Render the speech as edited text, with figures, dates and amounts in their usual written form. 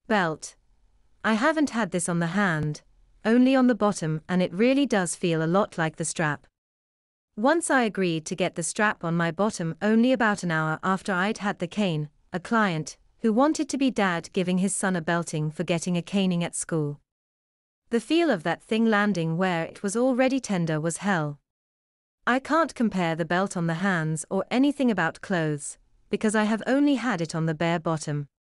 Belt. I haven't had this on the hand, only on the bottom, and it really does feel a lot like the strap. Once I agreed to get the strap on my bottom only about an hour after I'd had the cane, a client, who wanted to be dad giving his son a belting for getting a caning at school. The feel of that thing landing where it was already tender was hell. I can't compare the belt on the hands or anything about clothes, because I have only had it on the bare bottom.